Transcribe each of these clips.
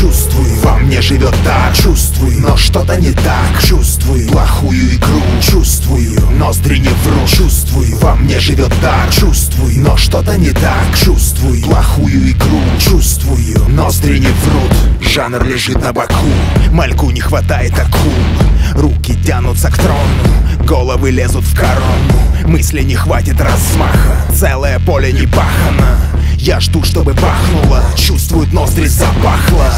чувствую, во мне живет так, чувствую, но что-то не так, чувствую плохую игру, чувствую, ноздри не врут, чувствую, во мне живет так, чувствую, но что-то не так, чувствую плохую игру, чувствую, ноздри не врут. Жанр лежит на боку, мальку не хватает акул, руки тянутся к трону, головы лезут в корону, мысли не хватит размаха, целое поле не пахано. Я жду, чтобы пахнуло, чувствуют ноздри запахло.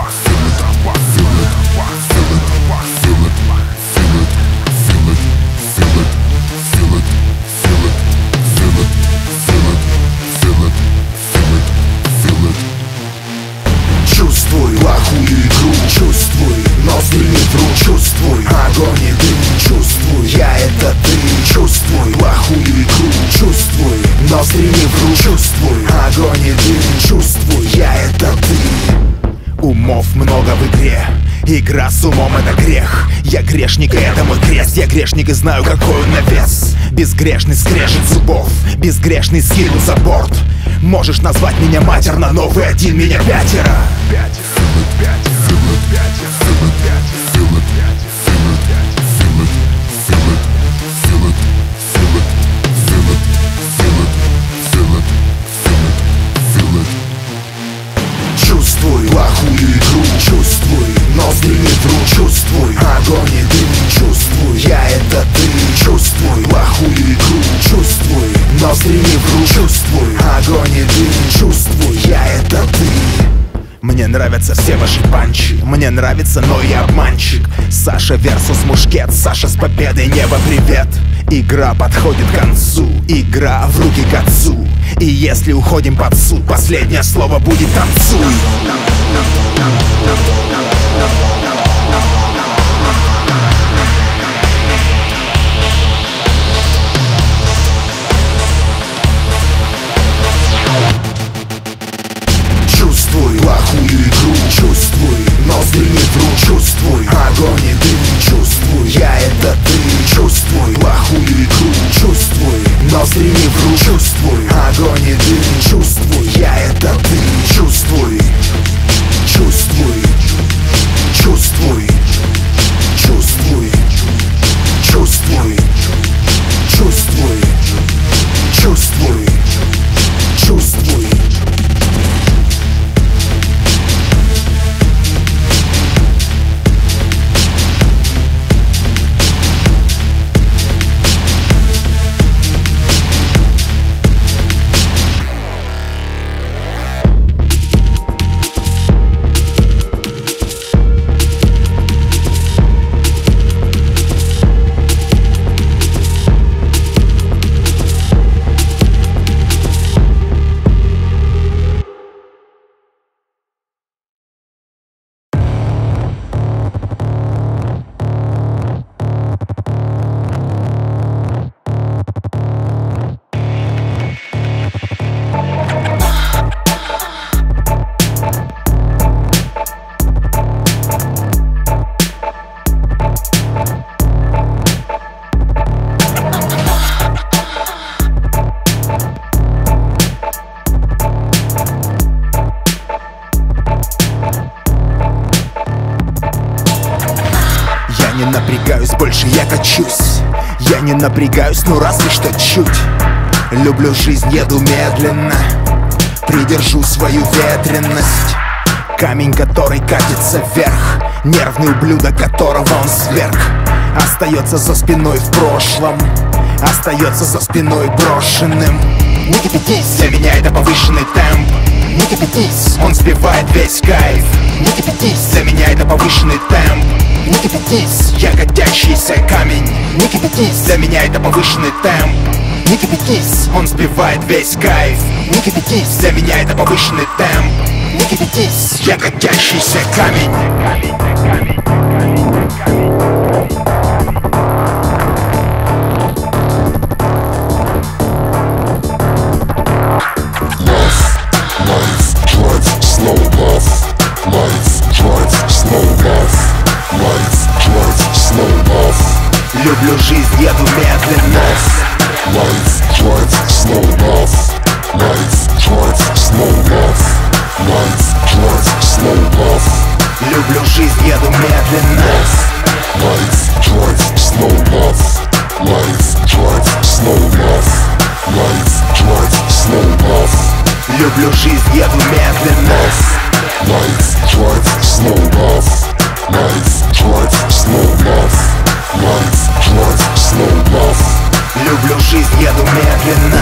Чувствуй плохую игру, чувствуй, ноздри не врут, чувствуй огонь и дым, чувствуй, я это ты, чувствуй плохую игру, чувствуй, ноздри не врут, чувствуй огонь и дым, чувствуй, я это ты. Умов много в игре, игра с умом это грех. Я грешник и это мой крест, я грешник и знаю какой он на вес. Безгрешный скрежет зубов, безгрешный скинул за борт. Можешь назвать меня матерно, но вы один, меня пятеро. Чувствуй плохую игру, чувствуй, ноздри не врут, чувствуй огонь и дым, чувствуй, я это ты, чувствуй плохую игру, чувствуй, ноздри не врут, чувствуй огонь и дым, чувствуй, я это ты. Мне нравятся все ваши панчи, мне нравится, но я обманщик. Саша versus Мушкет, Саша с победой, небо привет. Игра подходит к концу, игра в руки к отцу. И если уходим под суд, последнее слово будет танцуй. Чувствуй плохую игру, чувствуй, ноздри не врут, чувствуй огонь и дым, чувствуй, я это ты, чувствуй плохую игру, чувствуй, ноздри не врут, чувствуй огонь и дым, чувствуй, я это ты, чувствуй, чувствуй, чувствуй, чувствуй, чувствуй, чувствуй, чувствуй, чувствуй. Я не напрягаюсь, больше я качусь. Я не напрягаюсь, ну разве что чуть. Люблю жизнь, еду медленно, придержу свою ветренность. Камень, который катится вверх, нервный ублюдок, которого он сверг. Остается за спиной в прошлом, остается за спиной брошенным. Не кипятись, для меня это повышенный темп. Не кипятись, он сбивает весь кайф. Не кипятись, для меня это повышенный темп. Не кипятись, я катящийся камень. Не кипятись, для меня это повышенный темп. Не кипятись, он сбивает весь кайф. Не кипятись, для меня это повышенный темп. Не кипятись, я катящийся камень. Люблю жизнь, еду медленно. Life drives slow love. Life drives slow love. Life drives slow love. жизнь, еду медленно. Life drive slow love. Life drive slow love. Life drive slow love. Люблю жизнь, еду медленно. Life drive slow love. Life drive slow love. Life drive slow love. Люблю жизнь, еду медленно.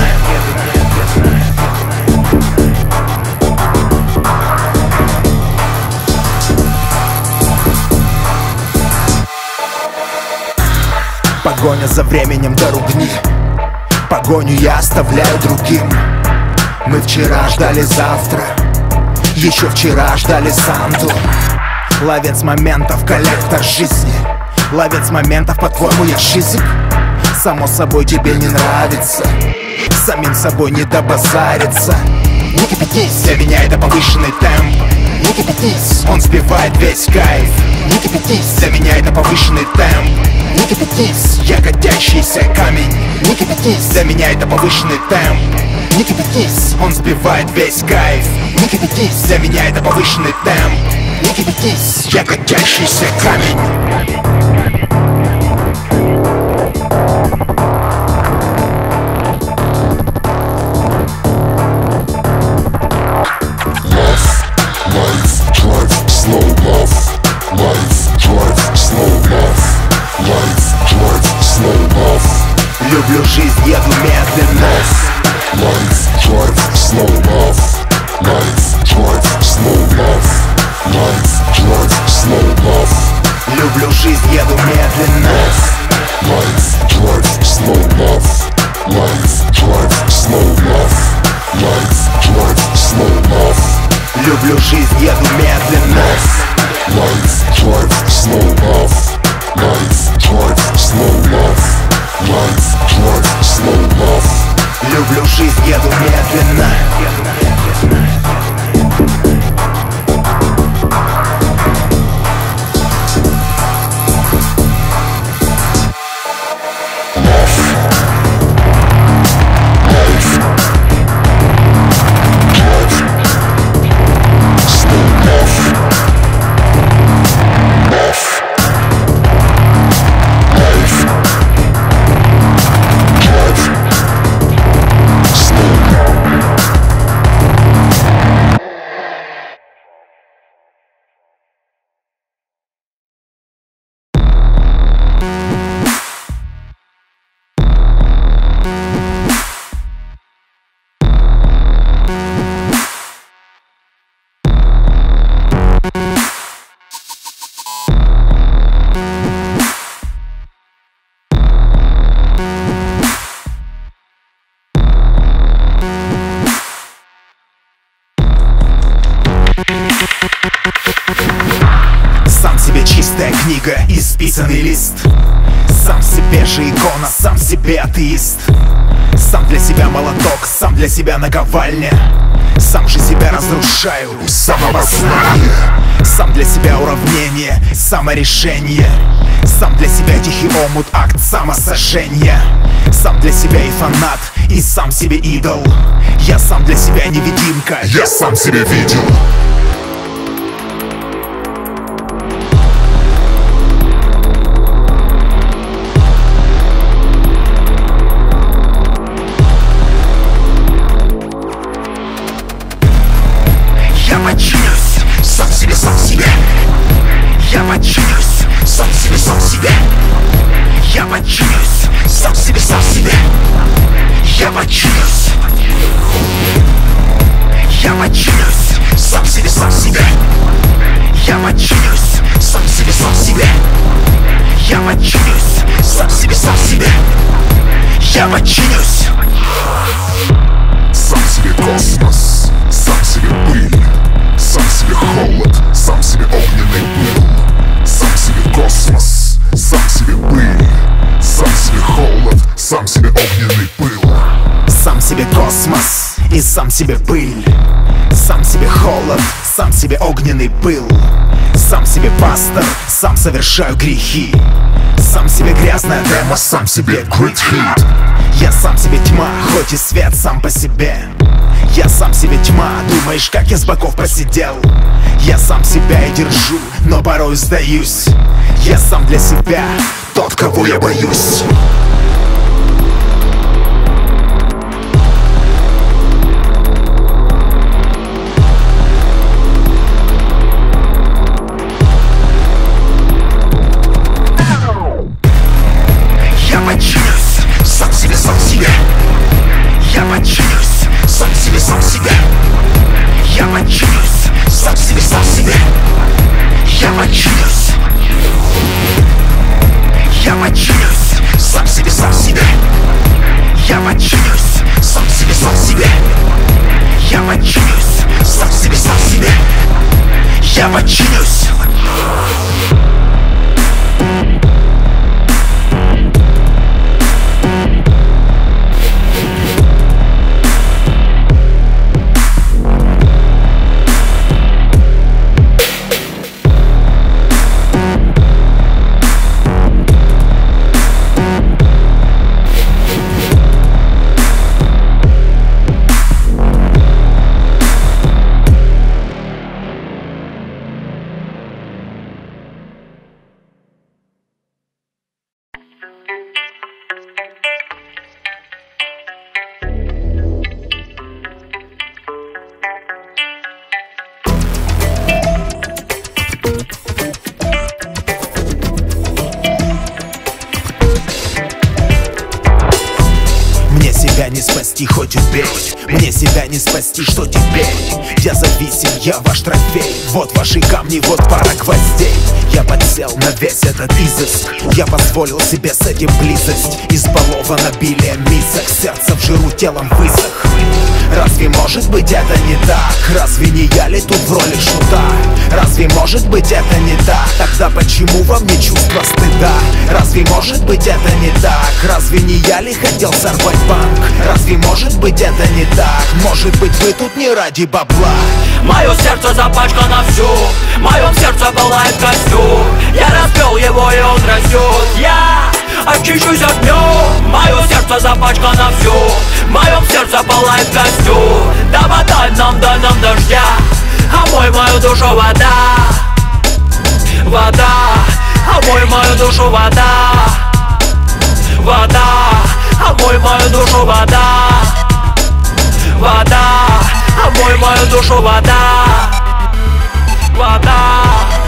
Погоня за временем до ругни. Погоню я оставляю другим. Мы вчера ждали завтра, еще вчера ждали Санту. Ловец моментов, коллектор жизни. Ловец моментов, по-твоему, я шизик? Само собой тебе не нравится, самим собой не добазариться. Не кипятись, для меня это повышенный темп. Не кипятись, он сбивает весь кайф. Не кипятись, для меня это повышенный темп. Не кипятись, я катящийся камень. Не кипятись, для меня это повышенный темп. Не кипятись, он сбивает весь кайф. Не кипятись, для меня это повышенный темп. Не кипятись, я катящийся камень. Люблю жизнь, еду медленно. Life drive slow love. Life drive slow love. Life drive slow love. Люблю жизнь, еду медленно. Life drive slow love. Life drive slow love. Life drive slow love. Люблю жизнь, еду медленно. Life drive slow love. Life drive slow love. Life drive slow love. Люблю жизнь, еду медленно. Сам себе чистая книга, исписанный лист. Сам себе же икона, сам себе атеист. Сам для себя молоток, сам для себя наковальня. Сам же себя разрушаю с самого сна. Сам для себя уравнение, саморешение. Сам для себя тихий омут, акт самосожжения. Сам для себя и фанат, и сам себе идол. Я сам для себя невидимка, Я сам себя видел. Я подчинюсь сам себе, сам себе. Я подчинюсь сам себе, сам себе. Я подчинюсь сам себе, сам себе. Я подчинюсь. Я подчинюсь сам себе, сам себе. Я подчинюсь сам себе, сам себе. Я подчинюсь сам себе, сам себе. Я подчинюсь. Сам себе космос, сам себе пыль. Сам себе холод, сам себе огненный пыл. Сам себе космос, сам себе пыль. Сам себе холод, сам себе огненный пыл. Сам себе космос и сам себе пыль. Сам себе холод, сам себе огненный пыл. Сам себе пастор, сам совершаю грехи. Сам себе грязная демо, Сам себе great hit. Я сам себе тьма, хоть и свет сам по себе. Я сам себе тьма, думаешь, как я с боков посидел? Я сам себя и держу, но порой сдаюсь. Я сам для себя тот, кого я боюсь. Я подчинюсь сам себе, сам себе. Я подчинюсь сам себе, сам себе. Я подчинюсь сам себе, сам себе. Я подчинюсь. Я подчинюсь сам себе, сам себе. Я подчинюсь сам себе, сам себе. Я подчинюсь сам себе, сам себе. Я подчинюсь. Мне себя не спасти, хоть убей. Мне себя не спасти, что теперь? Я зависим, я ваш трофей. Вот ваши камни, вот пара гвоздей. Я подсел на весь этот изыск. Я позволил себе с этим близость. Избалован обилием мисок. Сердце в жиру, телом высох. Разве может быть это не так? Разве не я ли тут в роли шута? Разве может быть это не так? Тогда почему во мне чувство стыда? Разве может быть это не так? Разве не я ли хотел сорвать банк? Разве может быть это не так? Может быть вы тут не ради бабла? Мое сердце запачкано всю, в моем сердце пылает костюм. Я распел его и он растет. Я очищусь огнем. Мое сердце запачкано всю, в моем сердце пылает костюм. Да подай нам дождя, омой мою душу вода. Вода, омой мою душу вода. Вода, омой мою душу вода. Вода, омой мою душу вода. Вода.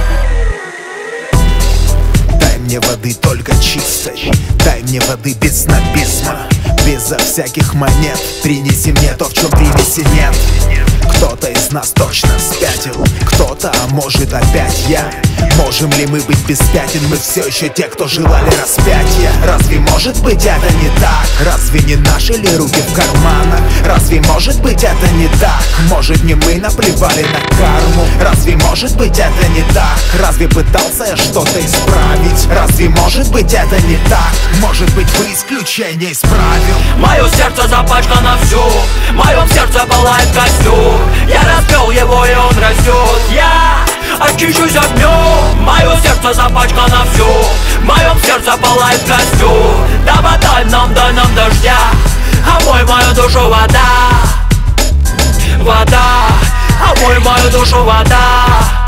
Дай мне воды только чистой. Дай мне воды без снобизма, безо всяких монет. Принеси мне то, в чем примеси нет. Кто-то из нас точно спятил, кто-то, а может опять я. Можем ли мы быть беспятен? Мы все еще те, кто желали распятия. Разве может быть это не так? Разве не наши ли руки в карманах? Разве может быть это не так? Может не мы наплевали на карму? Разве может быть это не так? Разве пытался я что-то исправить? Разве может быть это не так? Может быть вы исключение исправил? Мое сердце запачкано всю, в моем сердце пылает костюм. Я распел его и он растет. Я очищусь огнем. Мое сердце запачкано всю, в моем сердце пылает костюм. Да подай нам дождя, омой мою душу вода. Вода, омой мою душу вода.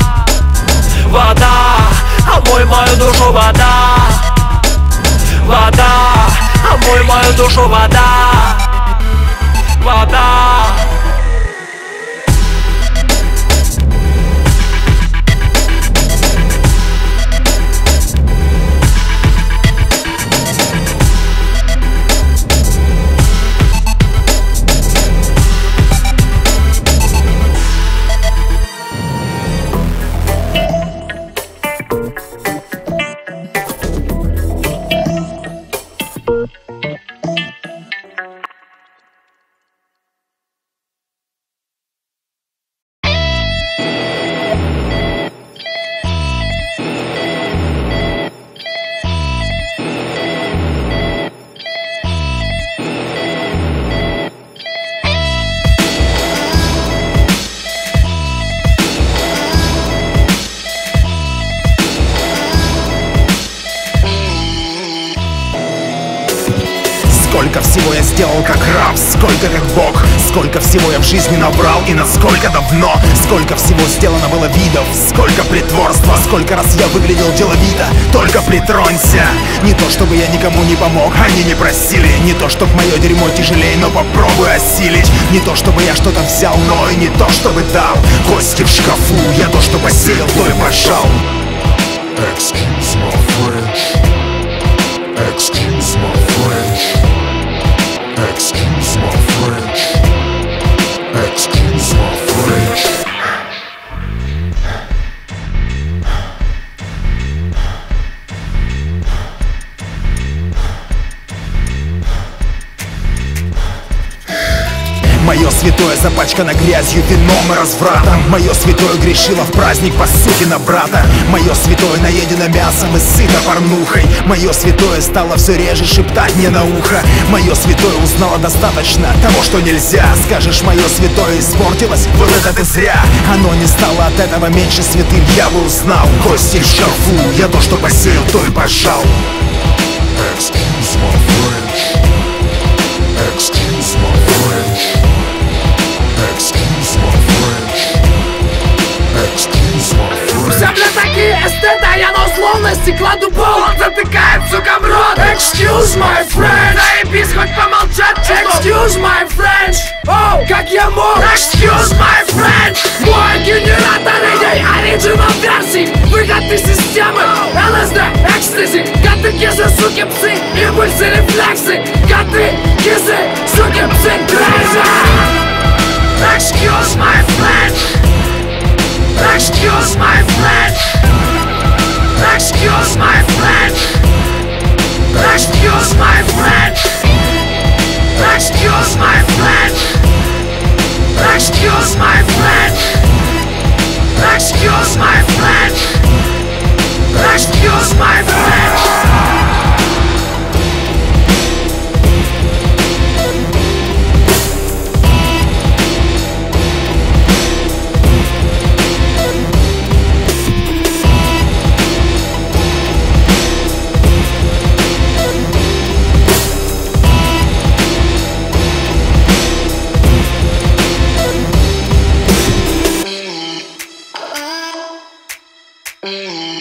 Вода, омой мою душу вода. Вода, омой мою душу вода. Вода. Сколько всего я сделал как раб, сколько как бог. Сколько всего я в жизни набрал и насколько давно. Сколько всего сделано было видов, сколько притворства. Сколько раз я выглядел деловито, только притронься. Не то чтобы я никому не помог, они не просили. Не то чтоб мое дерьмо тяжелее, но попробуй осилить. Не то чтобы я что-то взял, но и не то чтобы дал. Кости в шкафу, я то, что посеял, то и пожал. Excuse my French. Excuse my French. Excuse my French. Excuse my French. Мое святое запачкано грязью, вином и развратом. Мое святое грешило в праздник по сути на брата. Мое святое наедено мясом и сыто порнухой. Мое святое стало все реже шептать мне на ухо. Мое святое узнало достаточно того, что нельзя. Скажешь, мое святое испортилось? Вот это ты зря. Оно не стало от этого меньше святым, я бы узнал. Кости в шкафу, я то, что посеял, то и пожал. Excuse my French. Excuse my French. Excuse my French. Excuse my French. Все, бля, такие эстеты, а я на условности кладу пол. Он затыкает, сука, в рот. Excuse my French. Заебись, хоть помолчать чуток. Excuse my French. Оу, как я мог. Excuse my French. Мой генератор идей, оригинал версий. Выход из системы, ЛСД, экстази. Катехизы, суки, псы, импульсы, рефлексы. Катехизы, суки, псы, crazy. Excuse my French. Excuse my French. Excuse my French. Excuse my French. Excuse my French. Excuse my French. Excuse my French. Excuse my French. Mm-hmm.